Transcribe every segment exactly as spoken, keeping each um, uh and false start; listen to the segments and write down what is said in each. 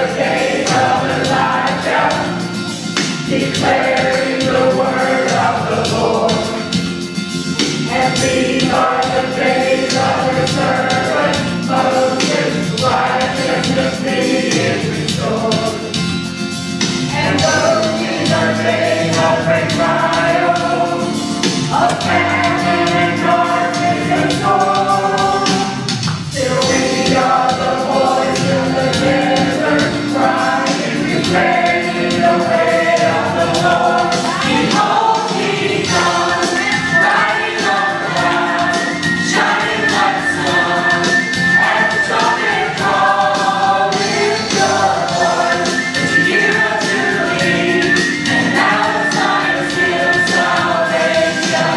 days of Elijah, declaring the word of the Lord. And these are the days of his servant Moses, righteousness is restored. And those these are days of great trial, of famine and darkness and storm. Still we are the voice in the desert, crying, declaring the way of the Lord. Behold, he comes, riding on the clouds, shining like the sun. At the trumpet call, lift your voice, it's a year of jubilee, and now the time is still salvation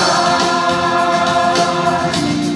comes.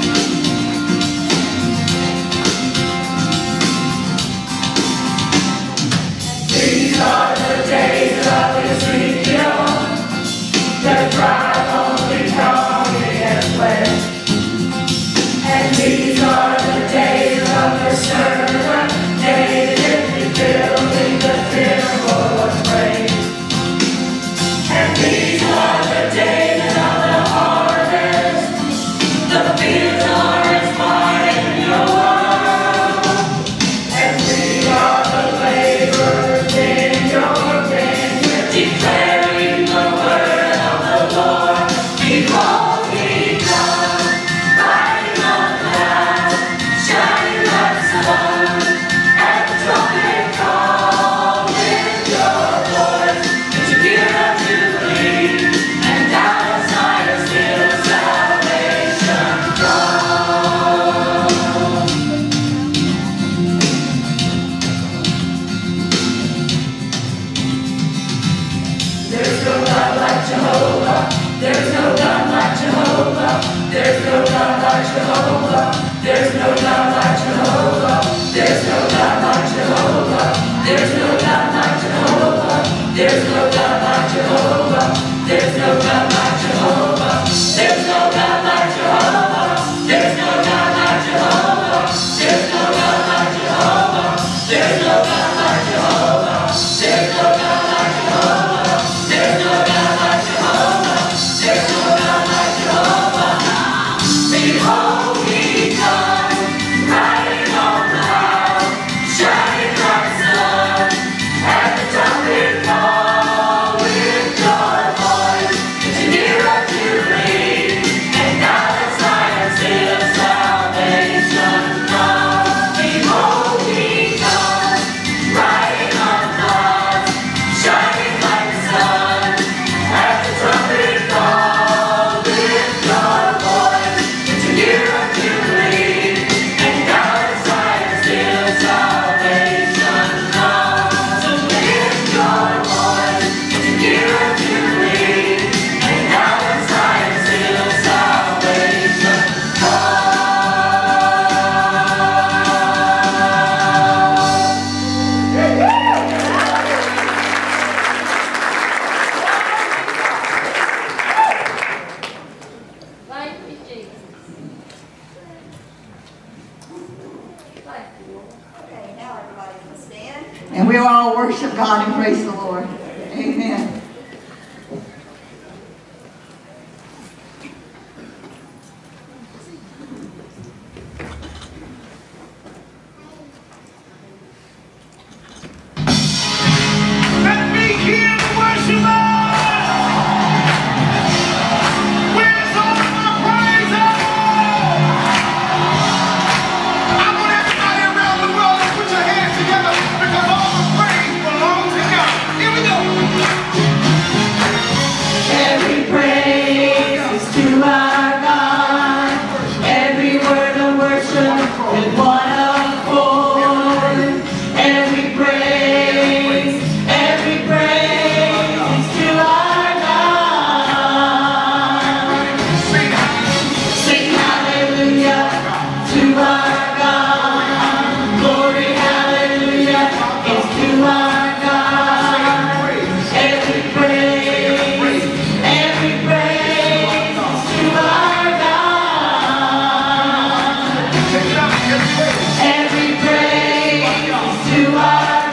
These are the days of Ezekiel, the dry only tongue and flesh. And these are the days of the servant David, rebuilding the temple of praise. And these are the days of the harvest, the fields are as wide in your world. And we are the laborers in your vineyard, declaring the word of the Lord. Behold, he comes, riding on clouds, shining like the sun. At the trumpet call, lift your voice, it's a year of jubilee, and out of Zion still salvation comes. There's no God like Jehovah. There's no God like Jehovah. There's no God like Jehovah. There's no God like Jehovah. There's no God like Jehovah. There's no God like Jehovah. There's no God like Jehovah. There's no God like Jehovah. There's no God like Jehovah. There's no God like Jehovah. There's no God like Jehovah. There's no God like Jehovah. There's no God like Jehovah. There's no God like Jehovah. There's no God like Jehovah. Behold, he comes, riding on clouds, shining like the sun. At the trumpet call, lift your voice, it's a year of jubilee, and now the Zion still salvation comes. Behold, he comes, riding on clouds, shining like the sun. At the trumpet call, lift your voice, it's a year of jubilee, and now the Zion still salvation comes. So lift your voice, it's a year of jubilee, and now the Zion still salvation Thank you, Jesus. Thank you, Lord. Okay, now everybody can stand. And we all worship God and praise the Lord. Amen. Let me hear the worship. Where's all my praise? I want everybody around the world to put your hands together, because all the praise belongs to God. Here we go. Every praise is to our God. Every word of worship with one accord. Every praise, every praise is to our God. Sing hallelujah to our God. Glory, hallelujah is to our God. Every praise, every praise is to our God. Every praise is to our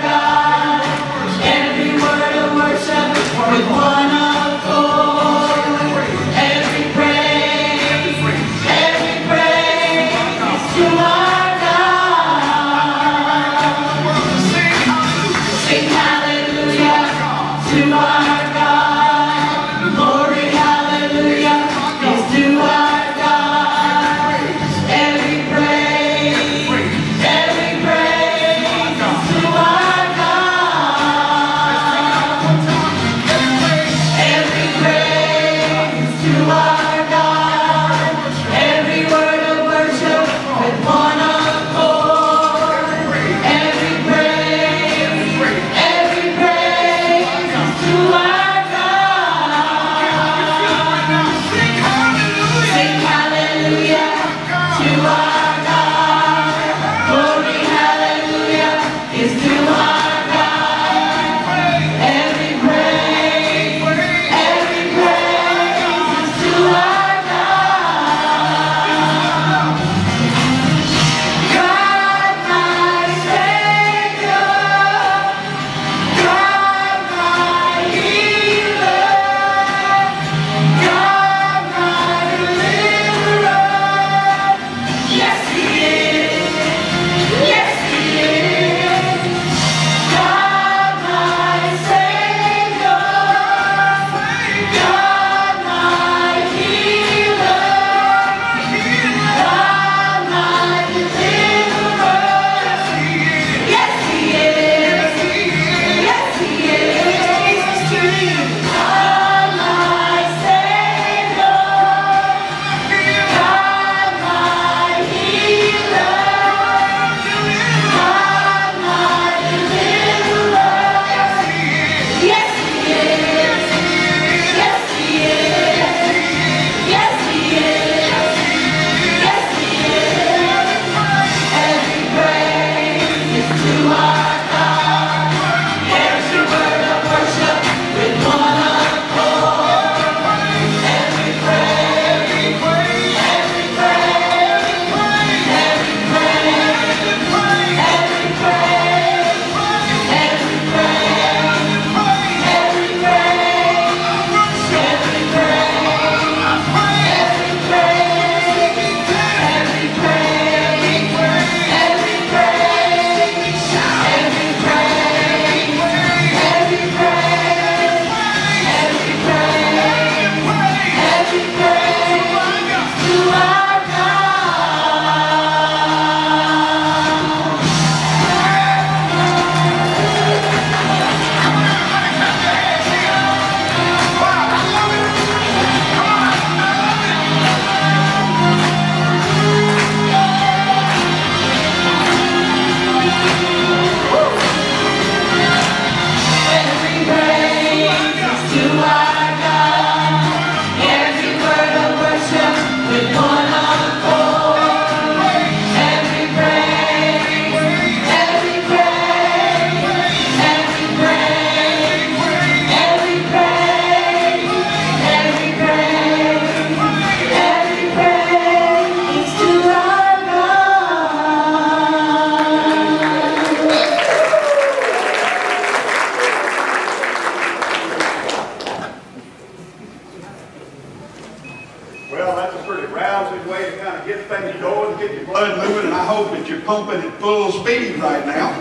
Pumping at full speed right now.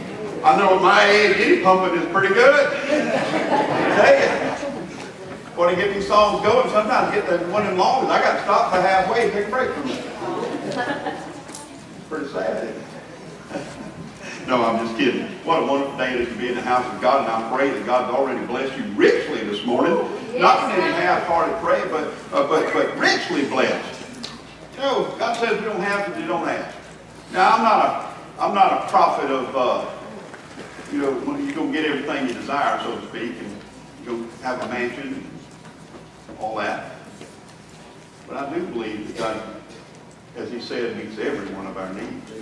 I know at my age, any pumping is pretty good. I tell you, when I get these songs going, sometimes I get the one in long, I got to stop for halfway and take a break from it. Pretty sad, isn't it? No, I'm just kidding. What a wonderful day it is to be in the house of God, and I pray that God's already blessed you richly this morning. Not in any half-hearted prayer, but, uh, but, but richly blessed. You know, God says we don't have because you don't ask. Now, I'm not a, I'm not a prophet of, uh, you know, when you're going to get everything you desire, so to speak, and you're going to have a mansion, and all that. But I do believe that God, as He said, meets every one of our needs.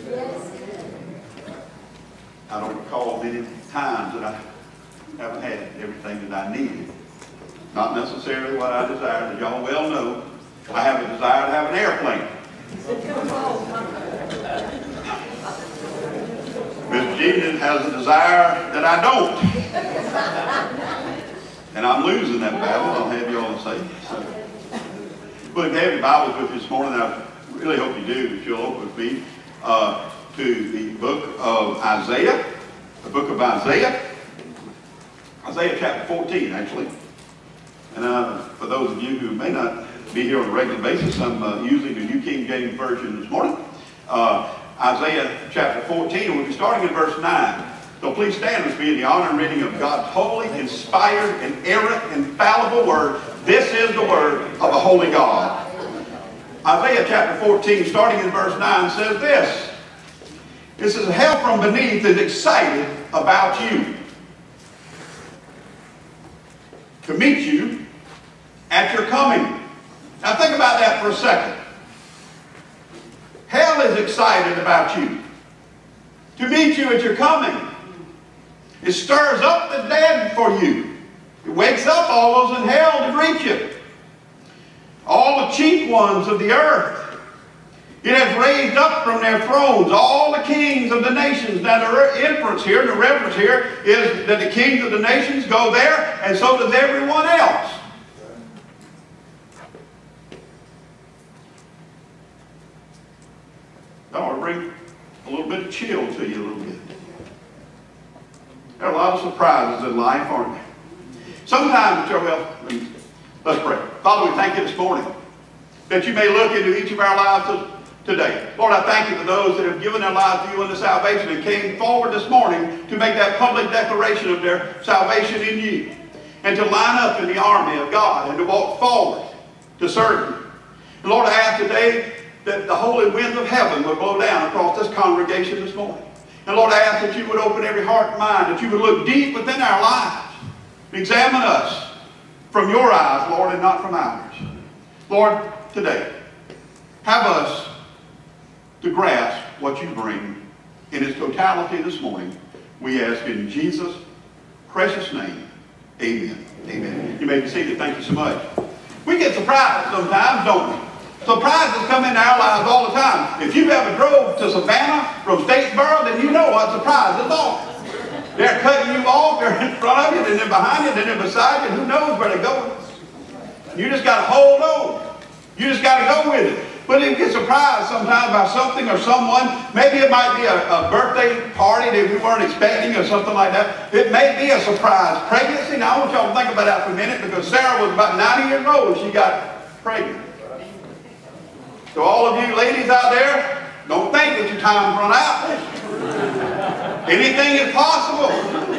I don't recall many times that I haven't had everything that I needed. Not necessarily what I desired. As y'all well know, I have a desire to have an airplane. Mister Jean has a desire that I don't. And I'm losing that battle, I'll have you all to say. So, but if you have your Bibles with you this morning, I really hope you do, that you'll open with me uh, to the book of Isaiah, the book of Isaiah, Isaiah chapter fourteen, actually. And uh, for those of you who may not be here on a regular basis, I'm uh, using the New King James Version this morning. Uh, Isaiah chapter fourteen, we'll be starting in verse nine. So please stand with me in the honor and reading of God's holy, inspired, inerrant, infallible word. This is the word of a holy God. Isaiah chapter fourteen, starting in verse nine, says this. It says, hell from beneath is excited about you, to meet you at your coming. Now think about that for a second. Hell is excited about you, to meet you at your coming. It stirs up the dead for you. It wakes up all those in hell to greet you. All the chief ones of the earth. It has raised up from their thrones all the kings of the nations. Now the inference here, the reference here, is that the kings of the nations go there, and so does everyone else. That ought to bring a little bit of chill to you a little bit. There are a lot of surprises in life, aren't there? Sometimes, well, let's pray. Father, we thank you this morning that you may look into each of our lives today. Lord, I thank you for those that have given their lives to you unto salvation and came forward this morning to make that public declaration of their salvation in you and to line up in the army of God and to walk forward to serve you. And Lord, I ask today that the holy winds of heaven would blow down across this congregation this morning. And Lord, I ask that you would open every heart and mind, that you would look deep within our lives. Examine us from your eyes, Lord, and not from ours. Lord, today, have us to grasp what you bring in its totality this morning. We ask in Jesus' precious name. Amen. Amen. You may be seated. Thank you so much. We get surprised sometimes, don't we? Surprises come into our lives all the time. If you've ever drove to Savannah from Statesboro, then you know what surprises are. They're cutting you off, they're in front of you, then they're behind you, then they're beside you. Who knows where they're going? You just got to hold on. You just got to go with it. But you get surprised sometimes by something or someone. Maybe it might be a, a birthday party that we weren't expecting or something like that. It may be a surprise pregnancy. Now I want y'all to think about that for a minute, because Sarah was about ninety years old when she got pregnant. So all of you ladies out there, don't think that your time's run out. Anything is possible.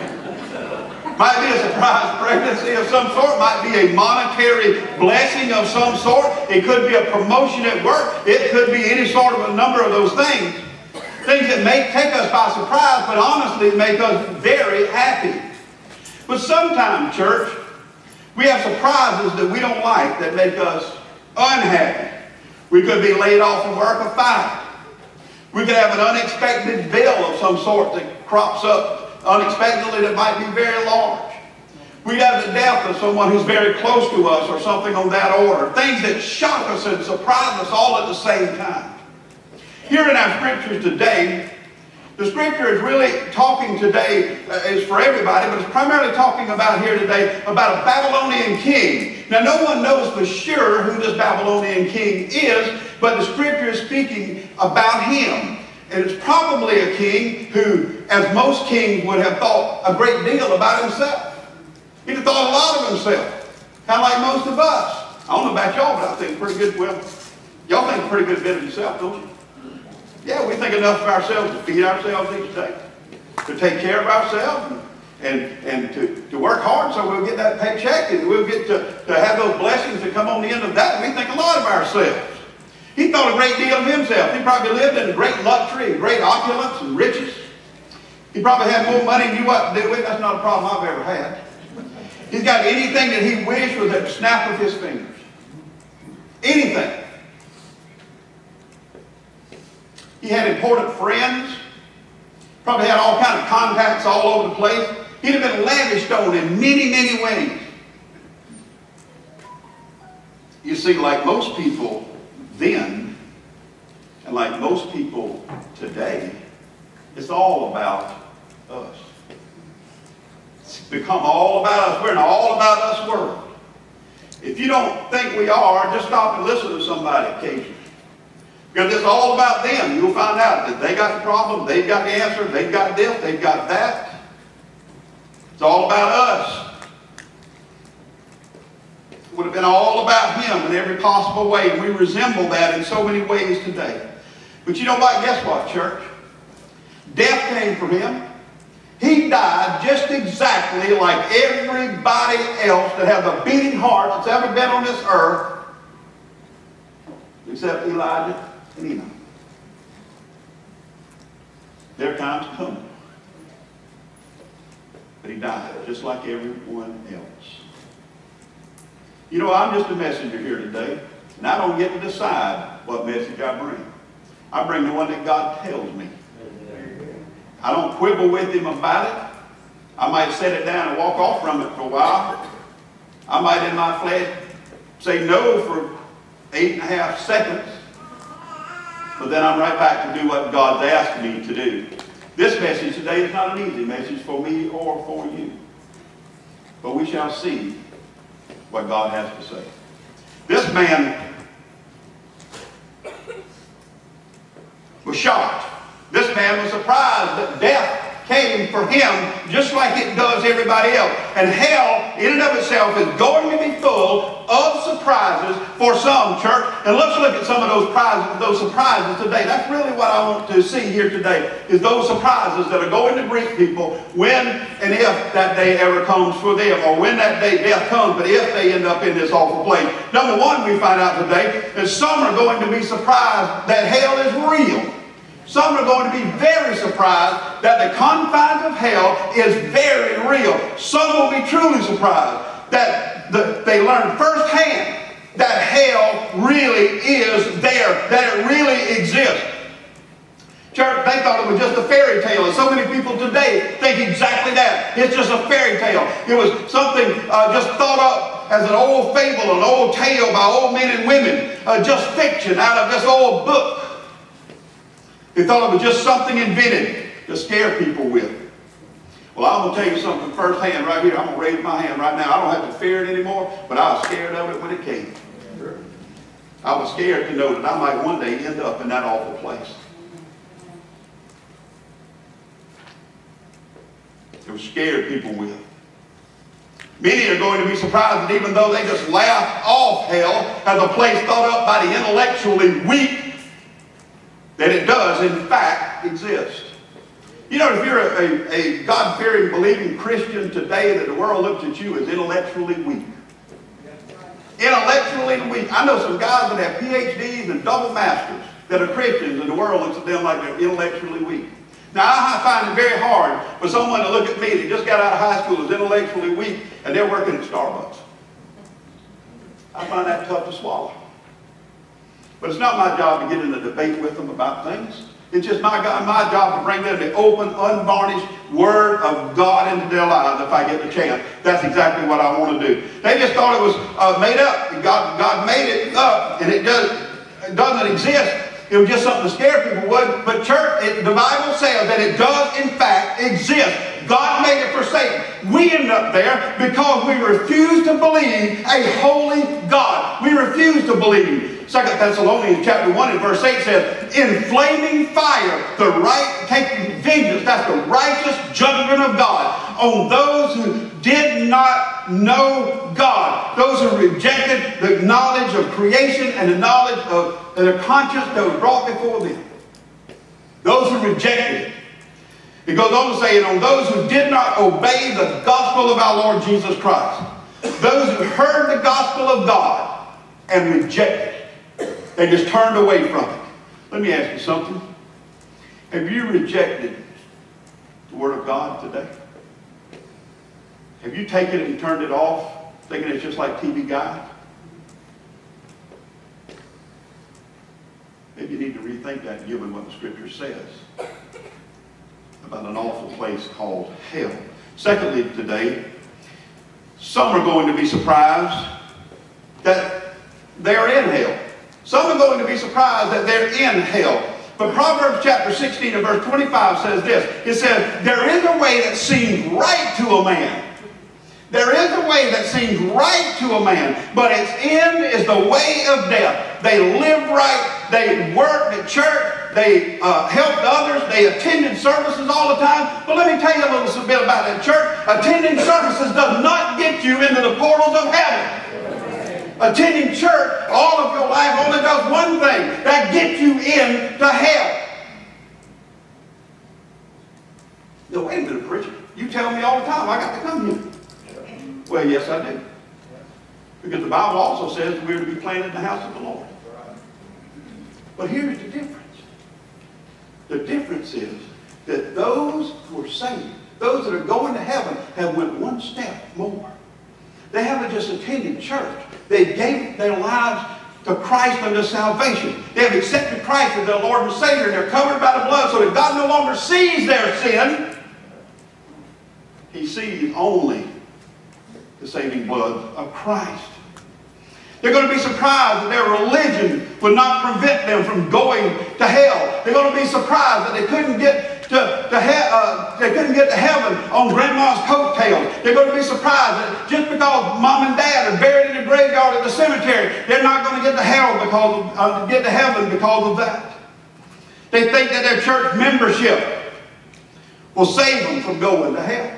Might be a surprise pregnancy of some sort. Might be a monetary blessing of some sort. It could be a promotion at work. It could be any sort of a number of those things. Things that may take us by surprise, but honestly make us very happy. But sometimes, church, we have surprises that we don't like that make us unhappy. We could be laid off from work or fired. We could have an unexpected bill of some sort that crops up unexpectedly that might be very large. We have the death of someone who's very close to us or something on that order. Things that shock us and surprise us all at the same time. Here in our scriptures today, the scripture is really talking today, uh, is for everybody, but it's primarily talking about here today about a Babylonian king. Now no one knows for sure who this Babylonian king is, but the scripture is speaking about him. And it's probably a king who, as most kings would have thought a great deal about himself. He'd have thought a lot of himself, kind of like most of us. I don't know about y'all, but I think pretty good, well, y'all think a pretty good bit of yourself, don't you? Yeah, we think enough of ourselves to feed ourselves each day, to take care of ourselves, and, and to, to work hard so we'll get that paycheck, and we'll get to, to have those blessings that come on the end of that. We think a lot of ourselves. He thought a great deal of himself. He probably lived in great luxury, great opulence and riches. He probably had more money than knew what to do with. That's not a problem I've ever had. He's got anything that he wished was at the snap of his fingers. Anything. He had important friends. Probably had all kinds of contacts all over the place. He'd have been lavished on in many, many ways. You see, like most people then, and like most people today, it's all about us. It's become all about us. We're in an all about us world. If you don't think we are, just stop and listen to somebody occasionally. Because it's all about them. You'll find out that they got the problem, they've got the answer, they've got this, they've got that. It's all about us. It would have been all about him in every possible way. And we resemble that in so many ways today. But you know what? Guess what, church? Death came from him. He died just exactly like everybody else that has a beating heart that's ever been on this earth, except Elijah and Enoch. Their time's coming. But he died just like everyone else. You know, I'm just a messenger here today, and I don't get to decide what message I bring. I bring the one that God tells me. I don't quibble with him about it. I might set it down and walk off from it for a while. I might in my flesh say no for eight and a half seconds. But then I'm right back to do what God's asked me to do. This message today is not an easy message for me or for you. But we shall see what God has to say. This man was shocked. This man was surprised that death came for him just like it does everybody else. And hell, in and of itself, is going to be full of surprises for some, church. And let's look at some of those prizes, those surprises today. That's really what I want to see here today, is those surprises that are going to greet people when and if that day ever comes for them, or when that day death comes, but if they end up in this awful place. Number one, we find out today is some are going to be surprised that hell is real. Some are going to be very surprised that the confines of hell is very real. Some will be truly surprised that the, they learn firsthand that hell really is there, that it really exists. Church, they thought it was just a fairy tale, and so many people today think exactly that. It's just a fairy tale. It was something uh, just thought up as an old fable, an old tale by old men and women, uh, just fiction out of this old book. They thought it was just something invented to scare people with. Well, I'm going to tell you something firsthand right here. I'm going to raise my hand right now. I don't have to fear it anymore, but I was scared of it when it came. I was scared to know that I might one day end up in that awful place. It was scared people with. Many are going to be surprised that even though they just laugh off hell as a place thought up by the intellectually weak, that it does, in fact, exist. You know, if you're a, a, a God-fearing, believing Christian today, that the world looks at you as intellectually weak. Intellectually weak. I know some guys that have P H Ds and double masters that are Christians, and the world looks at them like they're intellectually weak. Now, I find it very hard for someone to look at me that just got out of high school as intellectually weak, and they're working at Starbucks. I find that tough to swallow. But it's not my job to get in a debate with them about things. It's just my, my job to bring them the open, unvarnished Word of God into their lives if I get the chance. That's exactly what I want to do. They just thought it was uh, made up. God, God made it up, and it, does, it doesn't exist. It was just something to scare people with. But church, it, the Bible says that it does, in fact, exist. God made it for Satan. We end up there because we refuse to believe a holy God. We refuse to believe. Second Thessalonians chapter one and verse eight says, in flaming fire, the right, taking vengeance, that's the righteous judgment of God on those who did not know God. Those who rejected the knowledge of creation and the knowledge of the conscience that was brought before them. Those who rejected it. It goes on to say, and on those who did not obey the gospel of our Lord Jesus Christ. Those who heard the gospel of God and rejected it. They just turned away from it. Let me ask you something. Have you rejected the Word of God today? Have you taken it and turned it off, thinking it's just like T V Guide? Maybe you need to rethink that given what the Scripture says about an awful place called hell. Secondly, today, some are going to be surprised that they're in hell. Some are going to be surprised that they're in hell. But Proverbs chapter sixteen and verse twenty-five says this. It says, there is a way that seems right to a man. There is a way that seems right to a man, but its end is the way of death. They live right. They worked at church. They uh, helped others. They attended services all the time. But let me tell you a little bit about that church. Attending services does not get you into the portals of heaven. Attending church all of your life only does one thing. That gets you into hell. No, wait a minute, preacher. You tell me all the time I got to come here. Well, yes, I do. Because the Bible also says we're to be planted in the house of the Lord. But here's the difference. The difference is that those who are saved, those that are going to heaven, have went one step more. They haven't just attended church. They gave their lives to Christ unto salvation. They have accepted Christ as their Lord and Savior. They're covered by the blood so that God no longer sees their sin. he sees only the saving blood of Christ. They're going to be surprised that their religion would not prevent them from going to hell. They're going to be surprised that they couldn't get to, to he uh, they couldn't get to heaven on grandma's coattails. They're going to be surprised that just because mom and dad are buried in the graveyard at the cemetery, they're not going to get to hell because of, uh, get to heaven because of that. They think that their church membership will save them from going to hell.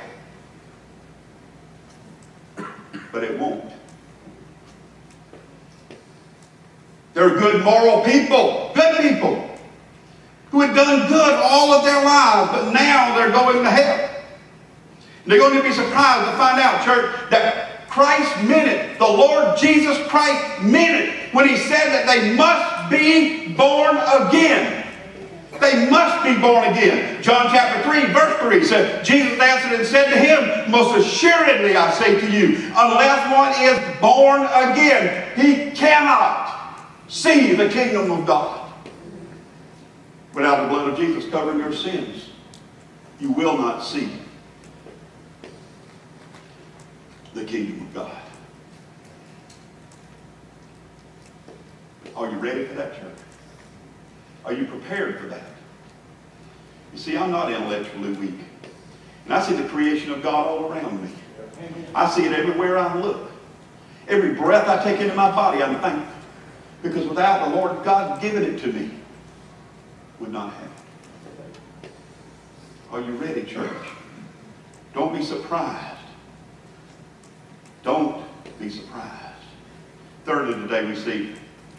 But it won't. They're good moral people, good people, who had done good all of their lives, but now they're going to hell. And they're going to be surprised to find out, church, that Christ meant it. The Lord Jesus Christ meant it when he said that they must be born again. They must be born again. John chapter three, verse three said, Jesus answered and said to him, most assuredly I say to you, unless one is born again, he cannot see the kingdom of God. Without the blood of Jesus covering your sins, you will not see the kingdom of God. Are you ready for that, church? Are you prepared for that? You see, I'm not intellectually weak. And I see the creation of God all around me. I see it everywhere I look. Every breath I take into my body, I'm thankful. Because without the Lord God giving it to me, would not have it. Are you ready, church? Don't be surprised. Don't be surprised. Thirdly, today we see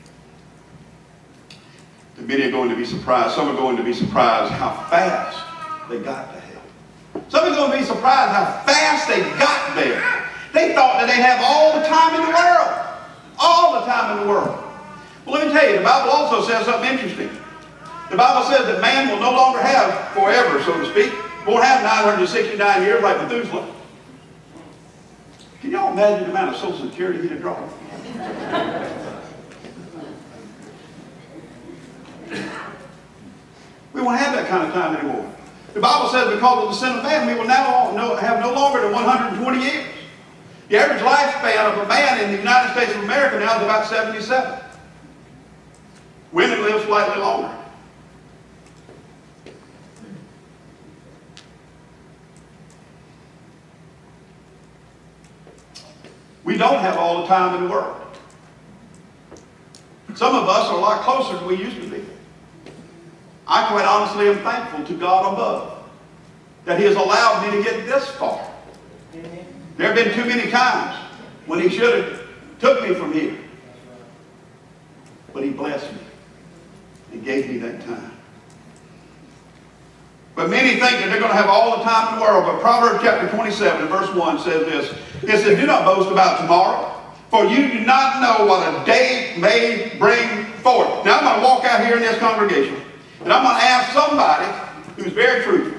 that many are going to be surprised. Some are going to be surprised how fast they got to hell. Some are going to be surprised how fast they got there. They thought that they'd have all the time in the world. All the time in the world. Well, let me tell you, the Bible also says something interesting. The Bible says that man will no longer have forever, so to speak. Won't have nine hundred sixty-nine years like Methuselah. Can y'all imagine the amount of Social Security he'd have drawn? We won't have that kind of time anymore. The Bible says because of the sin of man, we will now no, have no longer than one hundred twenty years. The average lifespan of a man in the United States of America now is about seventy-seven. Women live slightly longer. We don't have all the time in the world. Some of us are a lot closer than we used to be. I quite honestly am thankful to God above that he has allowed me to get this far. There have been too many times when he should have took me from here. But he blessed me and gave me that time. But many think that they're going to have all the time in the world. But Proverbs chapter twenty-seven, verse one says this. It says, do not boast about tomorrow, for you do not know what a day may bring forth. Now I'm going to walk out here in this congregation, and I'm going to ask somebody who's very truthful.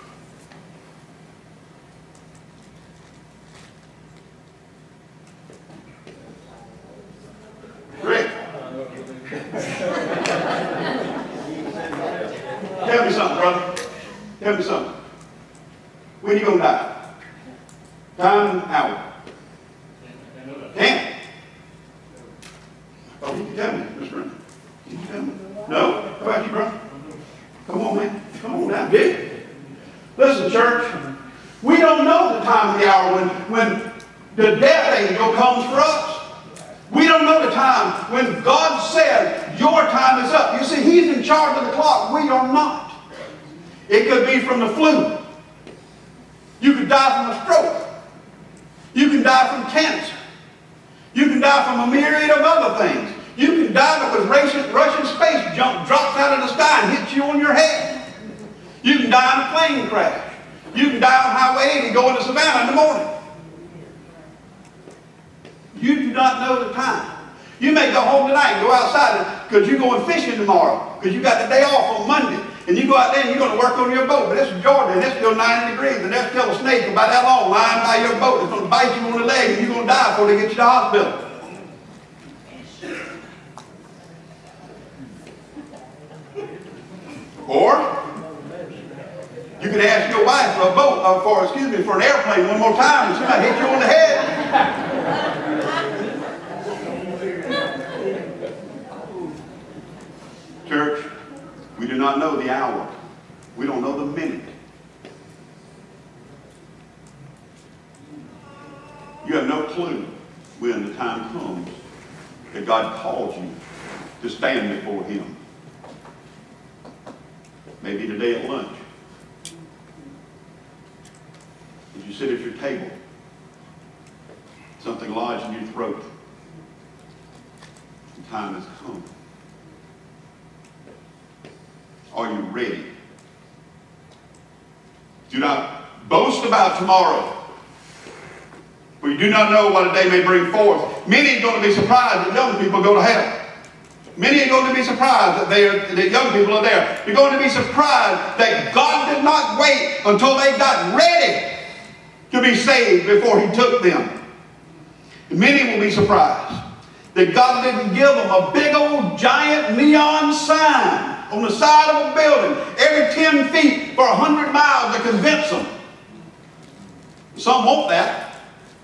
Rick. Tell me something, brother. Tell me something. When are you going to die? Time and hour. Ten. Oh, you can tell me, Mister Brown. You can tell me. No? How about you, brother? Come on, man. Come on down. Big. Listen, church. We don't know the time of the hour when, when the death angel comes for us. We don't know the time when God said, your time is up. You see, he's in charge of the clock. We are not. It could be from the flu. You could die from a stroke. You can die from cancer. You can die from a myriad of other things. You can die because Russian, Russian space junk drops out of the sky and hits you on your head. You can die in a plane crash. You can die on Highway eighty going to Savannah in the morning. You do not know the time. You may go home tonight and go outside because you're going fishing tomorrow because you got the day off on Monday. And you go out there and you're going to work on your boat. But it's Georgia and it's still ninety degrees and there's still a snake about that long lying by your boat. It's going to bite you on the leg and you're going to die before they get you to the hospital. Or You could ask your wife for a boat, or for, excuse me, for an airplane one more time and she might hit you on the head. Church, we do not know the hour. We don't know the minute. You have no clue when the time comes that God calls you to stand before Him. Maybe today at lunch. As you sit at your table, something lodged in your throat. The time has come. Are you ready? Do not boast about tomorrow, for you do not know what a day may bring forth. Many are going to be surprised that young people go to hell. Many are going to be surprised that, they are, that young people are there. You're going to be surprised that God did not wait until they got ready to be saved before He took them. And many will be surprised that God didn't give them a big old giant neon sign on the side of a building every ten feet for a hundred miles to convince them. Some want that.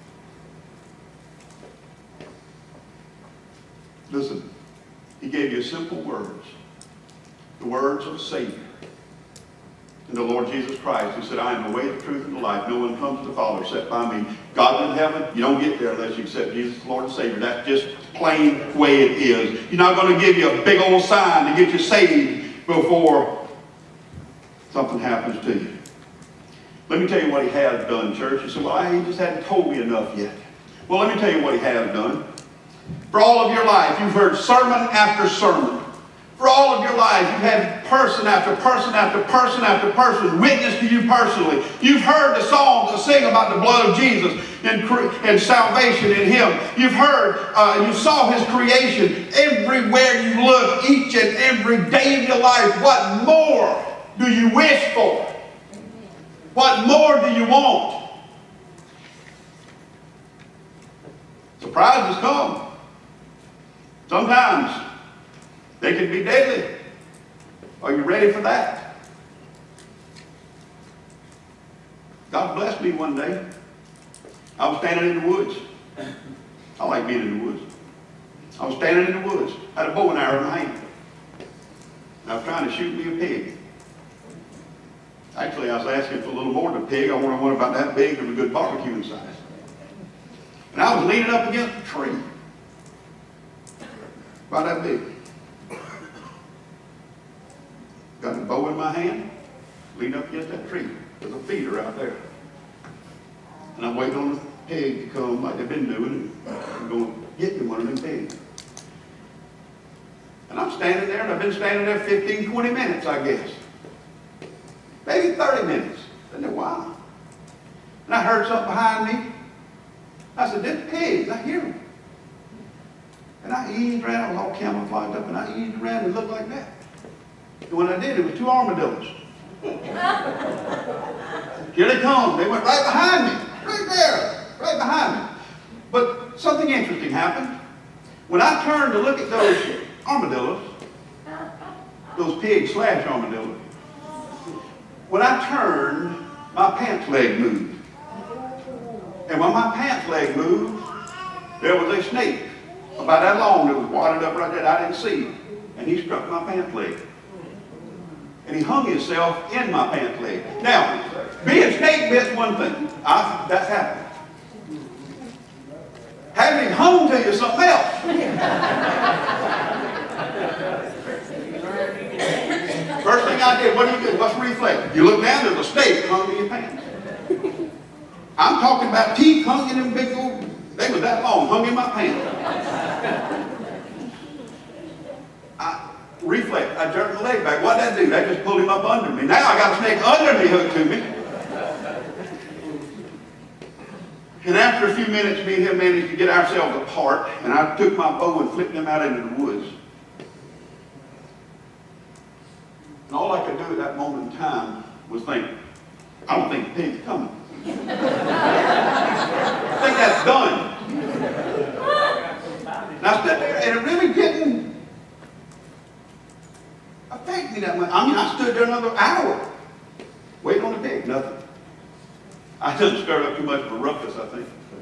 Listen, He gave you simple words, the words of a Savior. And the Lord Jesus Christ, who said, I am the way, the truth, and the life. No one comes to the Father except by me. God in heaven, you don't get there unless you accept Jesus as Lord and Savior. That's just plain the way it is. He's not going to give you a big old sign to get you saved before something happens to you. Let me tell you what He has done, church. You say, well, He just hadn't told me enough yet. Well, let me tell you what He has done. For all of your life, you've heard sermon after sermon. For all of your life, you've had person after person after person after person witness to you personally. You've heard the songs that sing about the blood of Jesus and, and salvation in Him. You've heard, uh, you saw His creation everywhere you look, each and every day of your life. What more do you wish for? What more do you want? Surprises come. Sometimes they can be deadly. Are you ready for that? God blessed me one day. I was standing in the woods. I like being in the woods. I was standing in the woods. I had a bow and arrow in my hand. And I was trying to shoot me a pig. Actually, I was asking for a little more than a pig. I wanted one about that big of a good barbecue size. And I was leaning up against a tree. About that big. Got the bow in my hand, leaned up against that tree. There's a feeder out there. And I'm waiting on the pig to come like they've been doing, and I'm going to get me one of them pigs. And I'm standing there, and I've been standing there fifteen, twenty minutes, I guess. Maybe thirty minutes. Isn't it wild? And I heard something behind me. I said, "This pigs, I hear them." And I eased around, I was all camouflaged up, and I eased around and it looked like that. And when I did, it was two armadillos. Here they come. They went right behind me. Right there. Right behind me. But something interesting happened. When I turned to look at those armadillos, those pig slash armadillos, when I turned, my pants leg moved. And when my pants leg moved, there was a snake about that long that was wadded up right there. I didn't see him. And he struck my pants leg. And he hung himself in my pants leg. Now, being snake bit's one thing. I, that's happened. Having him hung to you is something else. First thing I did, what do you do? What's the reflex? You look down, there's a snake hung to your pants. I'm talking about teeth hung in them big old, they were that long, hung in my pants. I, reflex, I jerked my leg back. What did that do? That just pulled him up under me. Now I got a snake under me hooked to me. And after a few minutes, me and him managed to get ourselves apart, and I took my bow and flipped him out into the woods. And all I could do at that moment in time was think, I don't think the pig's coming. I think that's done. And I stood there, and it really didn't affect me that much. I mean, I stood there another hour, waiting on the wasn't big, nothing. I didn't stir up too much of a ruckus, I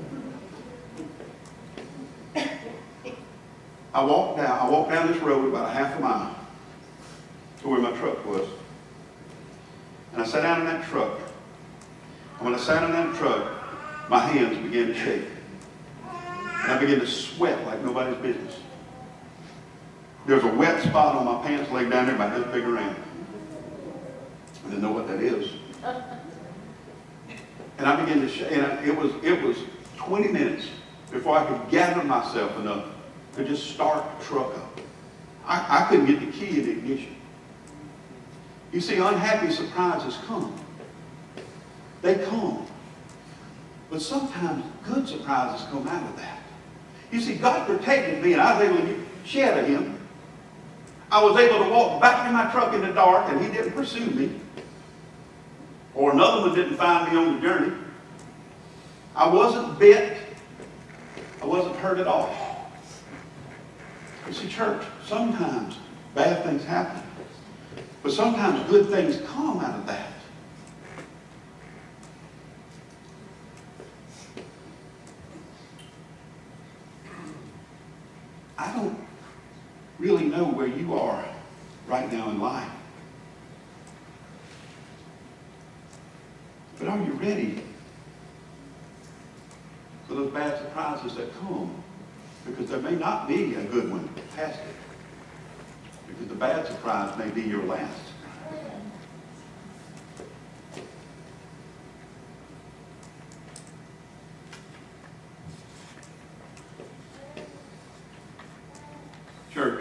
think. I walked down, I walked down this road about a half a mile to where my truck was. And I sat down in that truck. And when I sat in that truck, my hands began to shake. And I began to sweat like nobody's business. There's a wet spot on my pants leg down there about this big around. I didn't know what that is. And I began to shake. And I, it was, it was twenty minutes before I could gather myself enough to just start the truck up. I, I couldn't get the key in the ignition. You see, unhappy surprises come. They come. But sometimes good surprises come out of that. You see, God protected me, and I was able to get shed of him. I was able to walk back to my truck in the dark, and he didn't pursue me. Or another one didn't find me on the journey. I wasn't bit. I wasn't hurt at all. You see, church, sometimes bad things happen. But sometimes good things come out of that. I don't really know where you are right now in life. But are you ready for those bad surprises that come? Because there may not be a good one past it. Because the bad surprise may be your last. Church,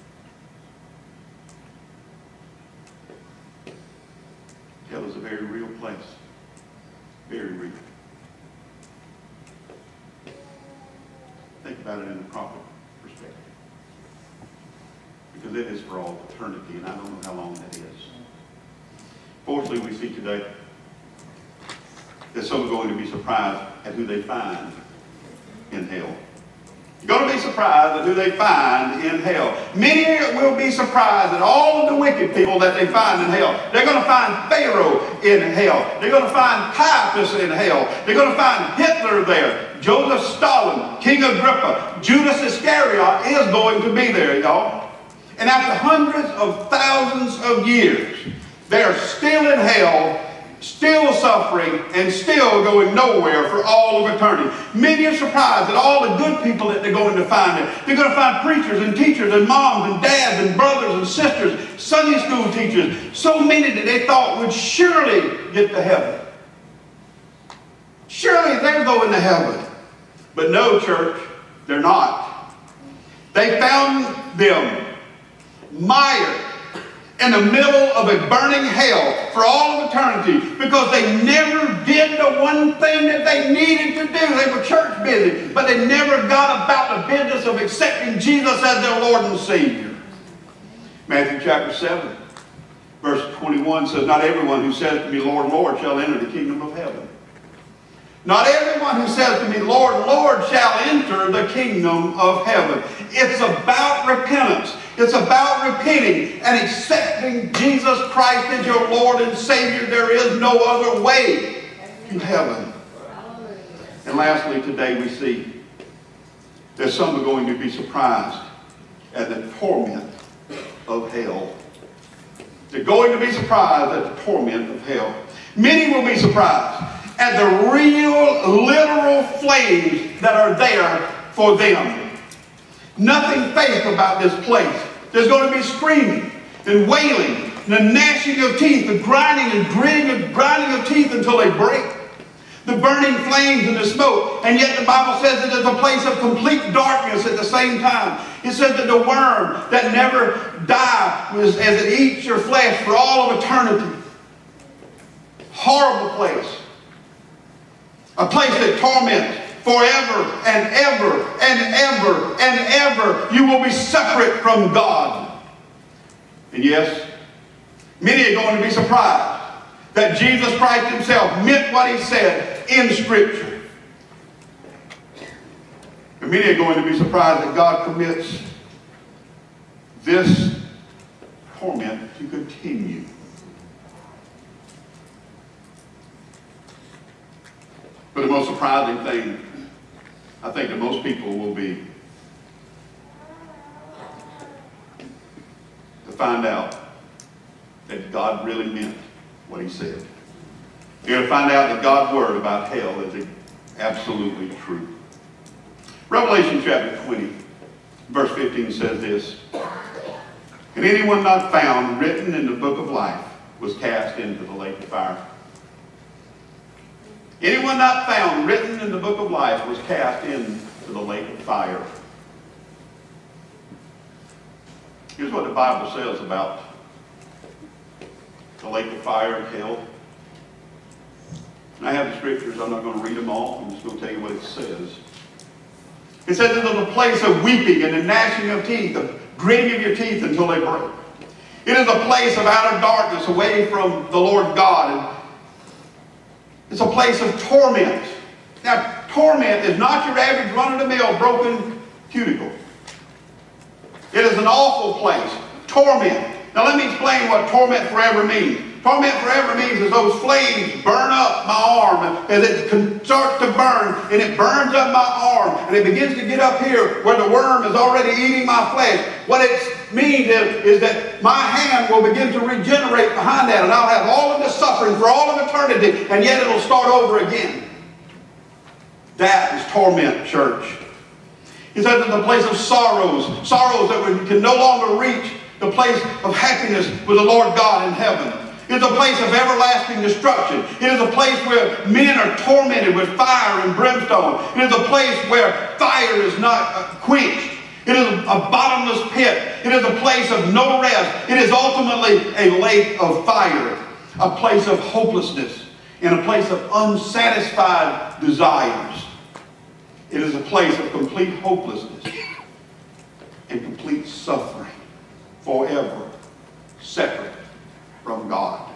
hell is a very real place. Very real. Think about it in the proper perspective. Because it is for all eternity, and I don't know how long that is. Fourthly, we see today that some are going to be surprised at who they find in hell. You're going to be surprised at who they find in hell. Many will be surprised at all of the wicked people that they find in hell. They're going to find Pharaoh in hell. They're going to find Caiaphas in hell. They're going to find Hitler there. Joseph Stalin, King Agrippa, Judas Iscariot is going to be there, y'all. And after hundreds of thousands of years, they're still in hell, still suffering, and still going nowhere for all of eternity. Many are surprised at all the good people that they're going to find there. They're going to find preachers and teachers and moms and dads and brothers and sisters, Sunday school teachers, so many that they thought would surely get to heaven. Surely they're going to heaven. But no, church, they're not. They found them mired in the middle of a burning hell for all of eternity because they never did the one thing that they needed to do. They were church busy, but they never got about the business of accepting Jesus as their Lord and Savior. Matthew chapter seven, verse twenty-one says, "Not everyone who says to me, Lord, Lord, shall enter the kingdom of heaven. Not everyone who says to me, Lord, Lord, shall enter the kingdom of heaven." It's about repentance. It's about repenting and accepting Jesus Christ as your Lord and Savior. There is no other way to heaven. And lastly, today we see that some are going to be surprised at the torment of hell. They're going to be surprised at the torment of hell. Many will be surprised at the real, literal flames that are there for them. Nothing fake about this place. There's going to be screaming and wailing and the gnashing of teeth, the grinding and gritting and grinding of teeth until they break. The burning flames and the smoke. And yet the Bible says that it's a place of complete darkness at the same time. It says that the worm that never dies as it eats your flesh for all of eternity. Horrible place. A place that torments forever and ever and ever and ever. You will be separate from God. And yes, many are going to be surprised that Jesus Christ himself meant what he said in Scripture. And many are going to be surprised that God permits this torment to continue. But the most surprising thing, I think, to most people will be to find out that God really meant what he said. You're going to find out that God's word about hell is absolutely true. Revelation chapter twenty, verse fifteen says this, "And anyone not found written in the book of life was cast into the lake of fire." Anyone not found written in the book of life was cast into the lake of fire. Here's what the Bible says about the lake of fire and hell. And I have the scriptures. I'm not going to read them all. I'm just going to tell you what it says. It says it is a place of weeping and the gnashing of teeth, of gritting of your teeth until they break. It is a place of outer darkness away from the Lord God. And it's a place of torment. Now, torment is not your average run-of-the-mill broken cuticle. It is an awful place. Torment. Now, let me explain what torment forever means. Torment forever means as those flames burn up my arm, as it starts to burn, and it burns up my arm, and it begins to get up here where the worm is already eating my flesh. What it means is, is that my hand will begin to regenerate behind that, and I'll have all of this suffering for all of eternity, and yet it'll start over again. That is torment, church. He says it's a place of sorrows, sorrows that we can no longer reach the place of happiness with the Lord God in heaven. It is a place of everlasting destruction. It is a place where men are tormented with fire and brimstone. It is a place where fire is not uh, quenched. It is a, a bottomless pit. It is a place of no rest. It is ultimately a lake of fire, a place of hopelessness, and a place of unsatisfied desires. It is a place of complete hopelessness and complete suffering, forever separate from God.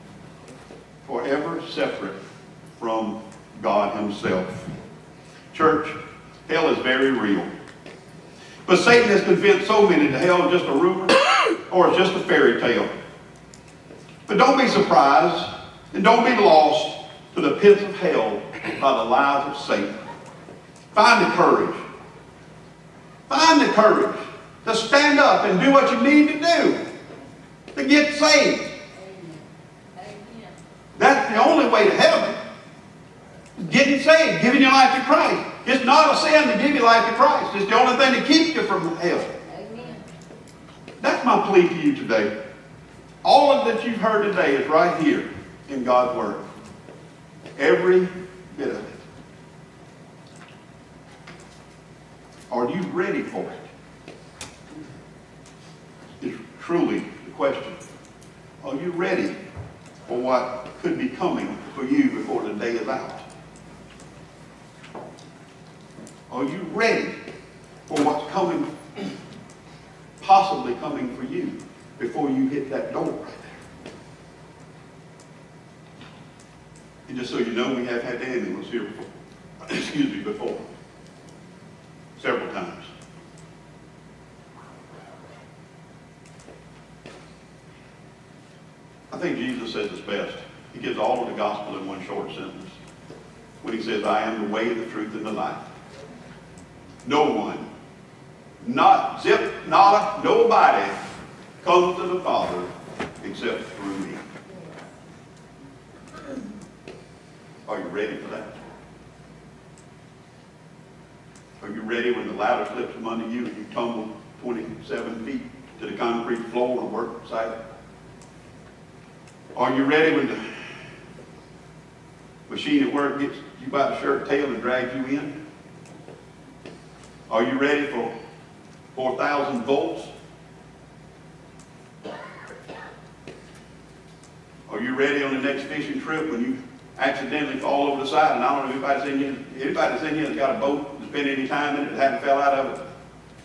Forever separate from God himself. Church, hell is very real. But Satan has convinced so many that hell is just a rumor or it's just a fairy tale. But don't be surprised and don't be lost to the pits of hell by the lies of Satan. Find the courage. Find the courage to stand up and do what you need to do to get saved. That's the only way to heaven. Getting saved, giving your life to Christ. It's not a sin to give your life to Christ. It's the only thing that keeps you from hell. Amen. That's my plea to you today. All of that you've heard today is right here in God's Word. Every bit of it. Are you ready for it? It's truly the question. Are you ready for what could be coming for you before the day is out? Are you ready for what's coming, possibly coming for you before you hit that door right there? And just so you know, we have had the ambulance here before. Excuse me, before. Several times. I think Jesus says it's best. He gives all of the gospel in one short sentence. When he says, I am the way, the truth, and the life. No one, not zip, nada, nobody comes to the Father except through me. Are you ready for that? Are you ready when the ladder slips from under you and you tumble twenty-seven feet to the concrete floor on the work site? Are you ready when the machine at work gets you by the shirt tail and drags you in? Are you ready for four thousand volts? Are you ready on the next fishing trip when you accidentally fall over the side? And I don't know if anybody's in here, anybody's in here that's got a boat and spent any time in it that hadn't fell out of it.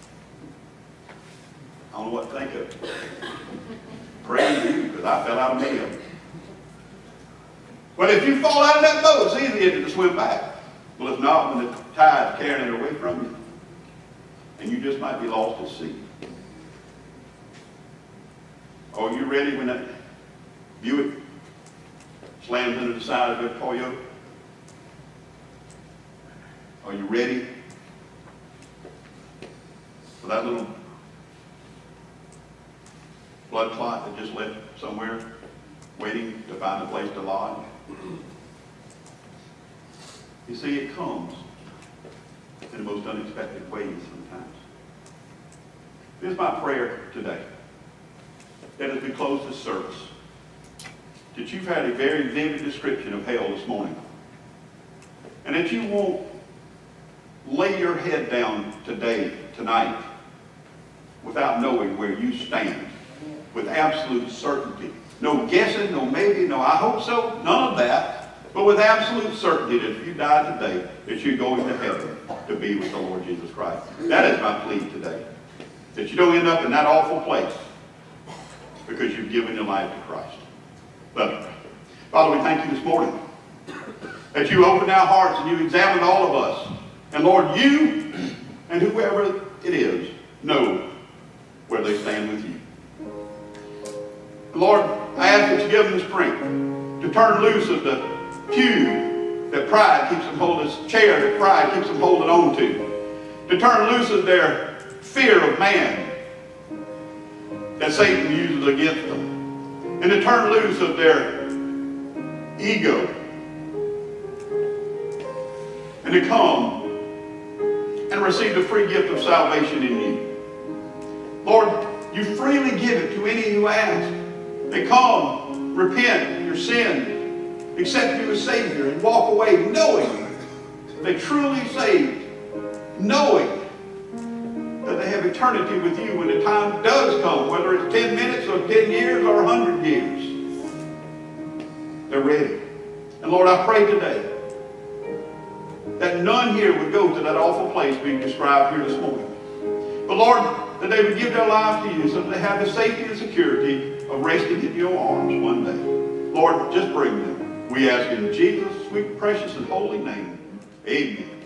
I don't know what to think of it. Praise you, because I fell out of me. Well, if you fall out of that boat, it's easier to swim back. Well, if not, when the tide's carrying it away from you, and you just might be lost at sea. Are you ready when that Buick slams into the side of a Toyota? Are you ready for that little blood clot that just left somewhere waiting to find a place to lodge? You see, it comes in the most unexpected ways sometimes. This is my prayer today, that as we close this service, that you've had a very vivid description of hell this morning, and that you won't lay your head down today, tonight, without knowing where you stand, with absolute certainty. No guessing, no maybe, no I hope so, none of that. But with absolute certainty that if you die today, that you're going to heaven to be with the Lord Jesus Christ. That is my plea today. That you don't end up in that awful place because you've given your life to Christ. Let me pray. Father, we thank you this morning that you opened our hearts and you examined all of us. And Lord, you and whoever it is know where they stand with you. Lord, I ask that you give them the strength to turn loose of the pew that pride keeps them holding, this chair that pride keeps them holding on to, to turn loose of their fear of man that Satan uses against them, and to turn loose of their ego, and to come and receive the free gift of salvation in you. Lord, you freely give it to any who ask. They come, repent of your sin, accept you as Savior, and walk away knowing they truly saved, knowing that they have eternity with you when the time does come, whether it's ten minutes or ten years or a hundred years. They're ready. And Lord, I pray today that none here would go to that awful place being described here this morning. But Lord, that they would give their lives to you so that they have the safety and security of resting in your arms one day. Lord, just bring them. We ask in Jesus' sweet, precious, and holy name. Amen.